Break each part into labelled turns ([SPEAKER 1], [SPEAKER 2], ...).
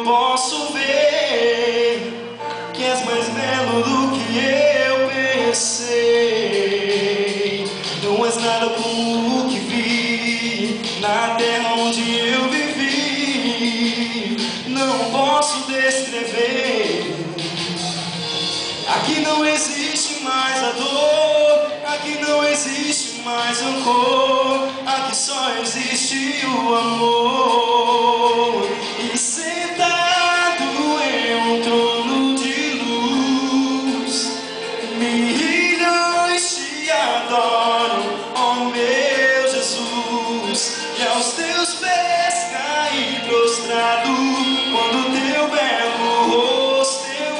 [SPEAKER 1] posso ver que és mais belo do que eu pensei. Não és nada como o que vi na terra onde eu vivi. Não posso descrever. Aqui não existe mais a dor, aqui não existe mais rancor, aqui só existe o amor. E sentado em um trono de luz, milhões te adoram, ó meu Jesus. E aos teus pés caí prostrado, quando teu belo rosto eu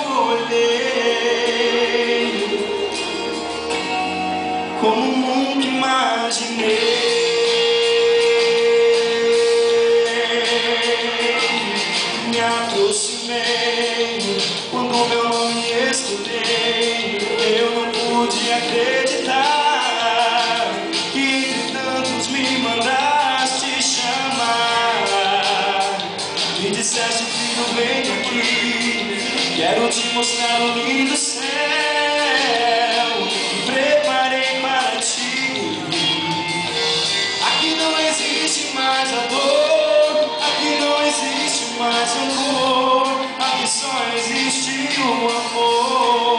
[SPEAKER 1] olhei, como nunca imaginei. Me aproximei, quando meu nome escutei, eu não pude acreditar que entre tantos me mandaste chamar. Me disseste, filho, vem aqui, quero te mostrar o lindo céu que preparei para ti. Aqui não existe mais a dor, aqui não existe mais rancor, aqui só existe o amor.